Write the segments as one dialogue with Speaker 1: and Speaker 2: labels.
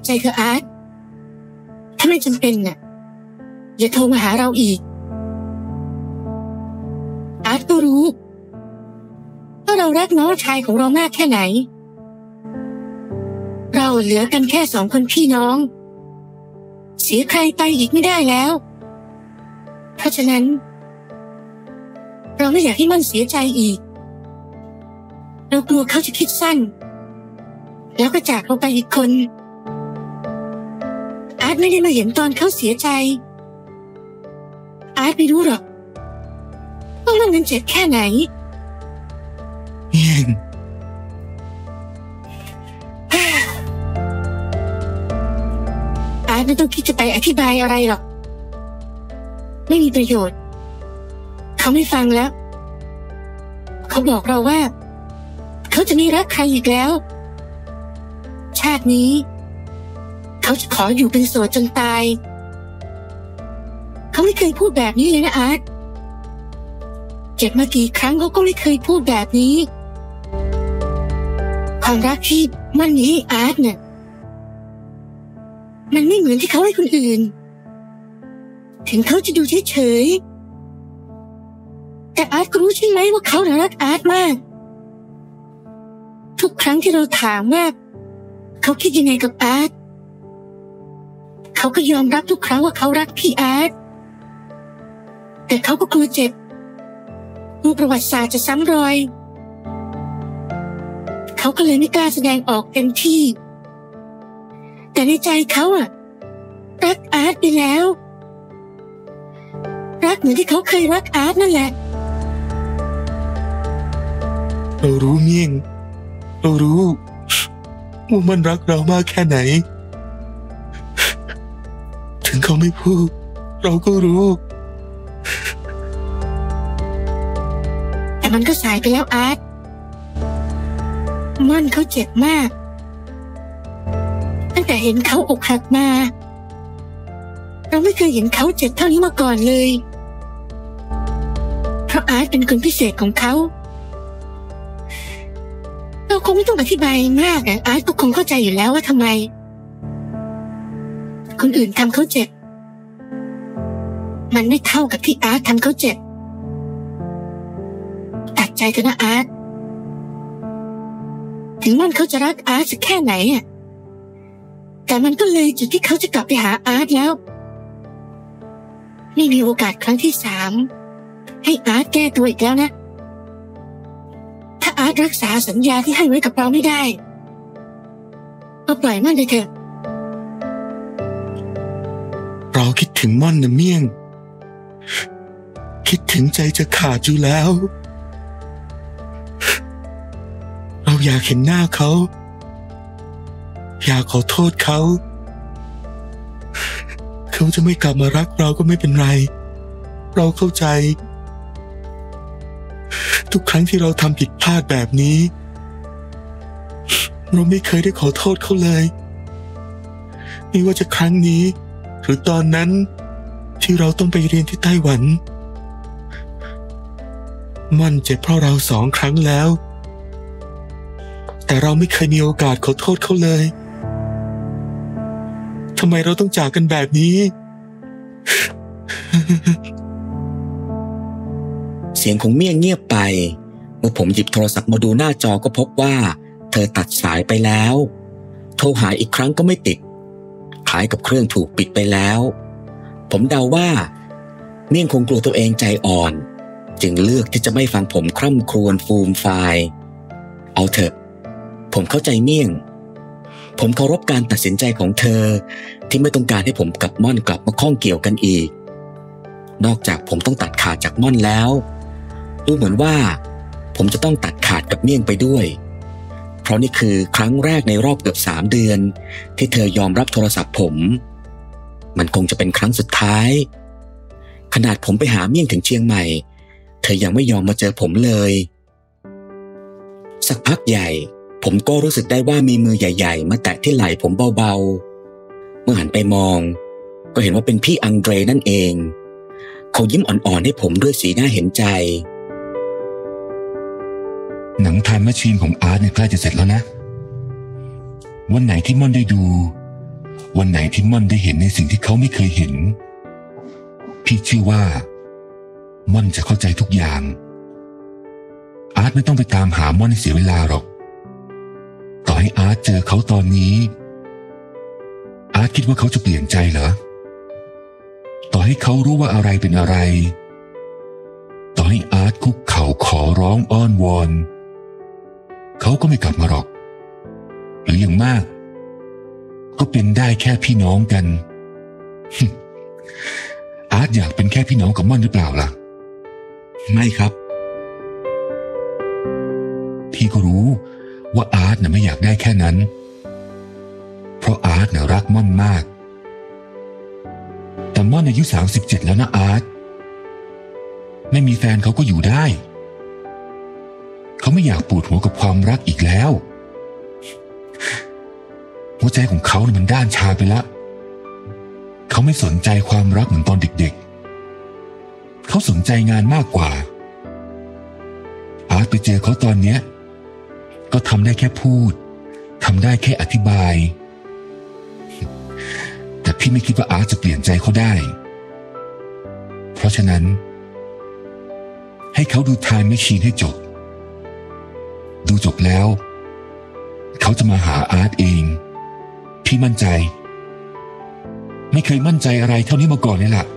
Speaker 1: ใจเธออาร์ตถ้าไม่จำเป็นน่ะอย่าโทรมาหาเราอีกอาร์ตก็รู้ว่าเรารักน้องชายของเรามากแค่ไหนเราเหลือกันแค่2 คนพี่น้องเสียใครไปอีกไม่ได้แล้วเพราะฉะนั้นเราไม่อยากให้มันเสียใจอีกเรากลัวเขาจะคิดสั้นแล้วก็จากเราไปอีกคนอาร์ตไม่ได้มาเห็นตอนเขาเสียใจอาร์ตไม่รู้หรอกว่ามันเจ็บแค่ไหน
Speaker 2: เมียง
Speaker 1: อาร์ตไม่ต้องคิดจะไปอธิบายอะไรหรอกไม่มีประโยชน์เขาไม่ฟังแล้วเขาบอกเราว่าเขาจะไม่รักใครอีกแล้วชาตินี้เขาจะขออยู่เป็นโสดจนตายเขาไม่เคยพูดแบบนี้เลยนะอาร์ตเจ็บมากี่ครั้งเขาก็ไม่เคยพูดแบบนี้ความรักที่มันมีให้อาร์ตเนี่ยมันไม่เหมือนที่เขาให้คนอื่นถึงเขาจะดูเฉยๆแต่อาร์ตก็รู้ใช่ไหมว่าเขารักอาร์ตมากทุกครั้งที่เราถามว่าเขาคิดยังไงกับอาร์ตเขาก็ยอมรับทุกครั้งว่าเขารักพี่อาร์ตแต่เขาก็กลัวเจ็บกลัวประวัติศาสตร์จะซ้ำรอยเขาก็เลยไม่กล้าแสดงออกเต็มที่แต่ในใจเขาอะรักอาร์ตไปแล้วรักเหมือนที่เขาเคยรักอาร์ตนั่นแหละ
Speaker 2: เรารู้เมียงเรารู้ว่ามันรักเรามากแค่ไหนถึงเขาไม่พูดเราก็รู้
Speaker 1: แต่มันก็สายไปแล้วอาร์ตม่อนเขาเจ็บมากตั้งแต่เห็นเขาอกหักมาเราไม่เคยเห็นเขาเจ็บเท่านี้มาก่อนเลยเพราะอาร์ตเป็นคนพิเศษของเขาเราคงไม่ต้องอธิบายมากอาร์ตก็คงเข้าใจอยู่แล้วว่าทำไมคนอื่นทำเขาเจ็บมันไม่เท่ากับที่อาร์ตทำเขาเจ็บตัดใจเถอะนะอาร์ตถึงมันเขาจะรักอาร์ตสักแค่ไหนอ่ะแต่มันก็เลยจุดที่เขาจะกลับไปหาอาร์ตแล้วไม่มีโอกาสครั้งที่3ให้อาร์ตแก้ตัวอีกแล้วนะถ้าอาร์ตรักษาสัญญาที่ให้ไว้กับเราไม่ได้ก็ปล่อยมันเลยเถอะ
Speaker 2: เราคิดถึงม่อนนะเมี่ยงคิดถึงใจจะขาดอยู่แล้วเราอยากเห็นหน้าเขาอยากขอโทษเขาเขาจะไม่กลับมารักเราก็ไม่เป็นไรเราเข้าใจทุกครั้งที่เราทำผิดพลาดแบบนี้เราไม่เคยได้ขอโทษเขาเลยไม่ว่าจะครั้งนี้หรือตอนนั้นที่เราต้องไปเรียนที่ไต้หวันมันเจ็บเพราะเรา2 ครั้งแล้วแต่เราไม่เคยมีโอกาสขอโทษเขาเลยทำไมเราต้องจากกันแบบนี้
Speaker 3: เสียงของเมี่ยงเงียบไปเมื่อผมหยิบโทรศัพท์มาดูหน้าจอก็พบว่าเธอตัดสายไปแล้วโทรหาอีกครั้งก็ไม่ติดคล้ายกับเครื่องถูกปิดไปแล้วผมเดาว่าเมี่ยงคงกลัวตัวเองใจอ่อนจึงเลือกที่จะไม่ฟังผมคร่ำครวญฟูมฟายเอาเถอะผมเข้าใจเมี่ยงผมเคารพการตัดสินใจของเธอที่ไม่ต้องการให้ผมกับม่อนกลับมาข้องเกี่ยวกันอีกนอกจากผมต้องตัดขาดจากม่อนแล้วดูเหมือนว่าผมจะต้องตัดขาดกับเมี่ยงไปด้วยเพราะนี่คือครั้งแรกในรอบเกือบ3 เดือนที่เธอยอมรับโทรศัพท์ผมมันคงจะเป็นครั้งสุดท้ายขนาดผมไปหาเมี่ยงถึงเชียงใหม่เธอยังไม่ยอมมาเจอผมเลยสักพักใหญ่ผมก็รู้สึกได้ว่ามีมือใหญ่ๆมาแตะที่ไหล่ผมเบาๆเมื่อหันไปมองก็เห็นว่าเป็นพี่อังเดรนั่นเองเขายิ้มอ่อนๆให้ผมด้วยสีหน้าเห็นใจ
Speaker 4: หนังไทม์แมชชีนของอาร์ตเนี่ยใกล้จะเสร็จแล้วนะวันไหนที่ม่อนได้ดูวันไหนที่ม่อนได้เห็นในสิ่งที่เขาไม่เคยเห็นพี่เชื่อว่าม่อนจะเข้าใจทุกอย่างอาร์ตไม่ต้องไปตามหาม่อนให้เสียเวลาหรอกต่อให้อาร์ตเจอเขาตอนนี้อาร์ตคิดว่าเขาจะเปลี่ยนใจเหรอต่อให้เขารู้ว่าอะไรเป็นอะไรต่อให้อาร์ตคุกเข่าขอร้องอ้อนวอนเขาก็ไม่กลับมาหรอกหรืออย่างมากก็เป็นได้แค่พี่น้องกัน อาร์ตอยากเป็นแค่พี่น้องกับม่อนหรือเปล่าล่ะ
Speaker 3: ไม่ครับ
Speaker 4: พี่ก็รู้ว่าอาร์ตน่ะไม่อยากได้แค่นั้นเพราะอาร์ตน่ะรักม่อนมากแต่ม่อนอายุ37แล้วนะอาร์ตไม่มีแฟนเขาก็อยู่ได้เขาไม่อยากปวดหัวกับความรักอีกแล้วหัวใจของเขาเนี่ยมันด้านชาไปละเขาไม่สนใจความรักเหมือนตอนเด็กๆเขาสนใจงานมากกว่าอาร์ตไปเจอเขาตอนเนี้ยก็ทำได้แค่พูดทำได้แค่อธิบายแต่พี่ไม่คิดว่าอาร์ตจะเปลี่ยนใจเขาได้เพราะฉะนั้นให้เขาดูไทม์แมชชีนให้จบดูจบแล้วเขาจะมาหาอาร์ตเองพี่มั่นใจไม่เคยมั่นใจอะไรเท่านี้มาก่อนเลยล่ะ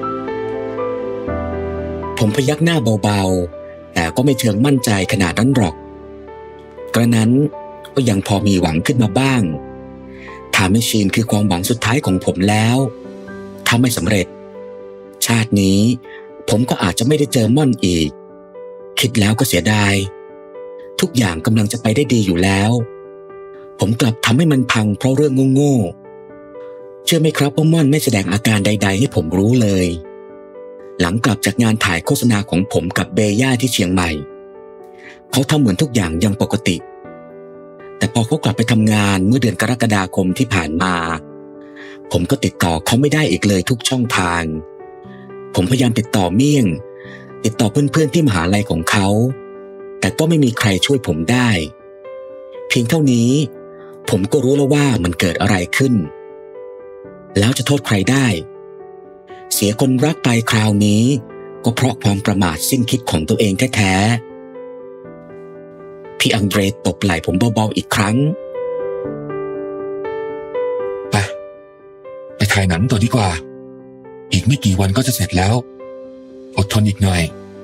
Speaker 3: ผมพยักหน้าเบาๆแต่ก็ไม่เชิงมั่นใจขนาดนั้นหรอกกระนั้นก็ยังพอมีหวังขึ้นมาบ้างไทม์แมชชีนคือความหวังสุดท้ายของผมแล้วถ้าไม่สำเร็จชาตินี้ผมก็อาจจะไม่ได้เจอม่อนอีกคิดแล้วก็เสียดายทุกอย่างกำลังจะไปได้ดีอยู่แล้วผมกลับทำให้มันพังเพราะเรื่องโง่ๆเชื่อไหมครับว่าม่อนไม่แสดงอาการใดๆให้ผมรู้เลยหลังกลับจากงานถ่ายโฆษณาของผมกับเบย่าที่เชียงใหม่เขาทำเหมือนทุกอย่างยังปกติแต่พอเขากลับไปทำงานเมื่อเดือนกรกฎาคมที่ผ่านมาผมก็ติดต่อเขาไม่ได้อีกเลยทุกช่องทางผมพยายามติดต่อเมี่ยงติดต่อเพื่อนๆที่มหาลัยของเขาแต่ก็ไม่มีใครช่วยผมได้เพียงเท่านี้ผมก็รู้แล้วว่ามันเกิดอะไรขึ้นแล้วจะโทษใครได้เสียคนรักไปคราวนี้ก็เพราะความประมาทสิ้นคิดของตัวเองแท้ๆพี่อังเดรตบไหล่ผมเบาๆอีกครั้ง
Speaker 4: ไปถ่ายหนังต่อดีกว่าอีกไม่กี่วันก็จะเสร็จแล้วอดทนอีกหน่อย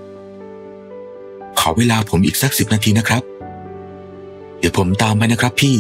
Speaker 2: ขอเวลาผมอีกสัก10 นาทีนะครับเดี๋ยวผมตามไปนะครับพี่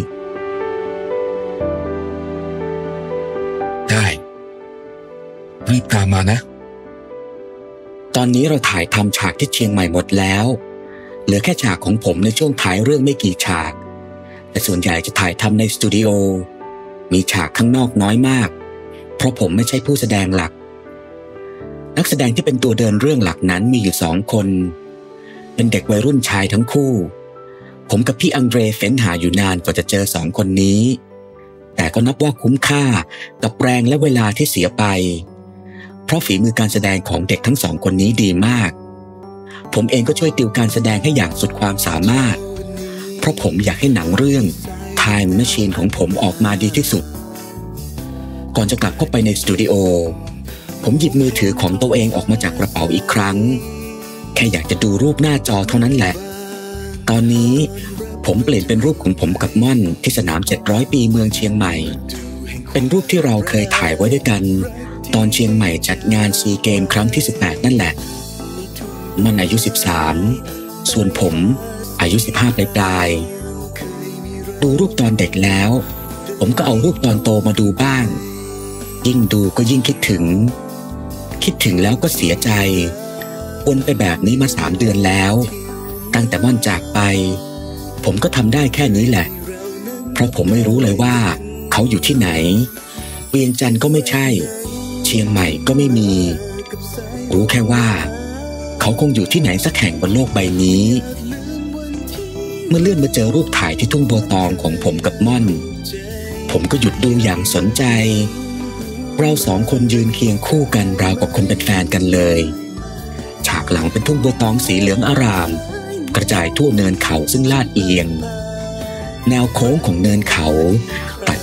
Speaker 4: ได้รีบตามมานะ
Speaker 3: ตอนนี้เราถ่ายทำฉากที่เชียงใหม่หมดแล้วเหลือแค่ฉากของผมในช่วงท้ายเรื่องไม่กี่ฉากแต่ส่วนใหญ่จะถ่ายทำในสตูดิโอมีฉากข้างนอกน้อยมากเพราะผมไม่ใช่ผู้แสดงหลักนักแสดงที่เป็นตัวเดินเรื่องหลักนั้นมีอยู่2 คนเป็นเด็กวัยรุ่นชายทั้งคู่ผมกับพี่อังเดรเฟ้นหาอยู่นานกว่าจะเจอ2 คนนี้แต่ก็นับว่าคุ้มค่ากับแรงและเวลาที่เสียไปเพราะฝีมือการแสดงของเด็กทั้ง2 คนนี้ดีมากผมเองก็ช่วยติวการแสดงให้อย่างสุดความสามารถเพราะผมอยากให้หนังเรื่อง Time Machine ของผมออกมาดีที่สุดก่อนจะกลับเข้าไปในสตูดิโอผมหยิบมือถือของตัวเองออกมาจากกระเป๋าอีกครั้งแค่อยากจะดูรูปหน้าจอเท่านั้นแหละตอนนี้ผมเปลี่ยนเป็นรูปของผมกับม่อนที่สนาม700 ปีเมืองเชียงใหม่เป็นรูปที่เราเคยถ่ายไว้ด้วยกันตอนเชียงใหม่จัดงานซีเกมครั้งที่18นั่นแหละม่อนอายุ13ส่วนผมอายุ15ปลายดูรูปตอนเด็กแล้วผมก็เอารูปตอนโตมาดูบ้างยิ่งดูก็ยิ่งคิดถึงแล้วก็เสียใจวนไปแบบนี้มา3 เดือนแล้วตั้งแต่ม่อนจากไปผมก็ทำได้แค่นี้แหละเพราะผมไม่รู้เลยว่าเขาอยู่ที่ไหนเวียงจันทร์ก็ไม่ใช่เชียงใหม่ก็ไม่มีรู้แค่ว่าเขาคงอยู่ที่ไหนสักแห่งบนโลกใบนี้เมื่อเลื่อนมาเจอรูปถ่ายที่ทุ่งบัวตองของผมกับม่อนผมก็หยุดดูอย่างสนใจเรา2 คนยืนเคียงคู่กันราวกับคนเป็นแฟนกันเลยฉากหลังเป็นทุ่งบัวตองสีเหลืองอารามกระจายทั่วเนินเขาซึ่งลาดเอียงแนวโค้งของเนินเขาตัดไป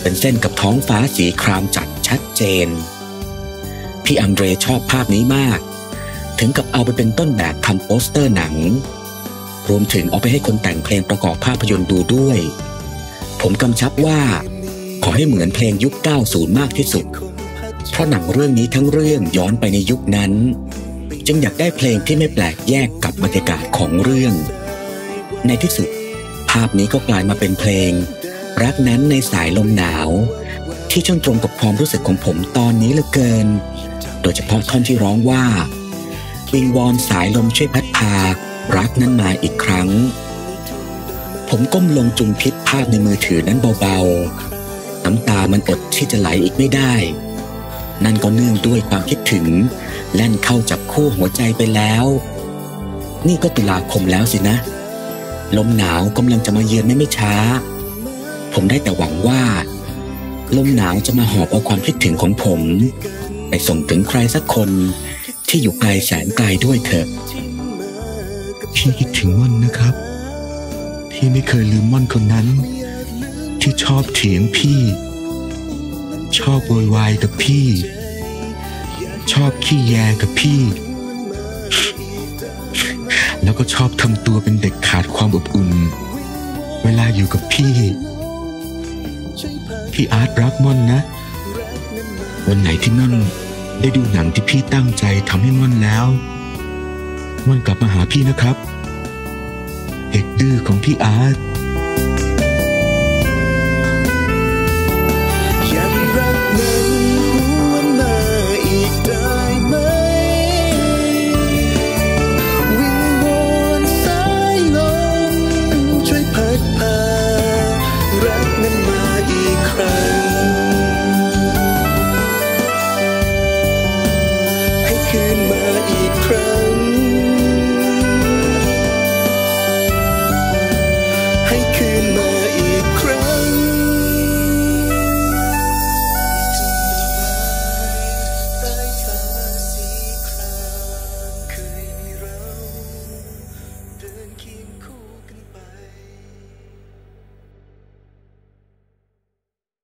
Speaker 3: เป็นเส้นกับท้องฟ้าสีครามจัดชัดเจนพี่อังเดรชอบภาพนี้มากถึงกับเอาไปเป็นต้นแบบทำโปสเตอร์หนังรวมถึงเอาไปให้คนแต่งเพลงประกอบภาพยนตร์ดูด้วยผมกำชับว่าขอให้เหมือนเพลงยุค 90 มากที่สุดเพราะหนังเรื่องนี้ทั้งเรื่องย้อนไปในยุคนั้นจึงอยากได้เพลงที่ไม่แปลกแยกกับบรรยากาศของเรื่องในที่สุดภาพนี้ก็กลายมาเป็นเพลงรักนั้นในสายลมหนาวที่ช่างตรงกับความรู้สึกของผมตอนนี้เหลือเกินโดยเฉพาะท่อนที่ร้องว่าวิงวอนสายลมช่วยพัดพารักนั้นมาอีกครั้งผมก้มลงจุ่มพิษภาพในมือถือนั้นเบาๆน้ำตามันอดที่จะไหลอีกไม่ได้นั่นก็เนื่องด้วยความคิดถึงแล่นเข้าจับคู่หัวใจไปแล้วนี่ก็ตุลาคมแล้วสินะลมหนาวกำลังจะมาเยือนไม่ช้าผมได้แต่หวังว่าลมหนาวจะมาหอบเอาความคิดถึงของผมไปส่งถึงใครสักคนที่อยู่ไกลแสนไกลด้วยเถอะ
Speaker 2: พี่คิดถึงม่อนนะครับพี่ไม่เคยลืมม่อนคนนั้นที่ชอบเถียงพี่ชอบโวยวายกับพี่ชอบขี้แยกับพี่แล้วก็ชอบทำตัวเป็นเด็กขาดความอบอุ่นเวลาอยู่กับพี่อาร์ตรักม่อนนะวันไหนที่ม่อนได้ดูหนังที่พี่ตั้งใจทำให้ม่อนแล้วม่อนกลับมาหาพี่นะครับเด็กดื้อของพี่อาร์ต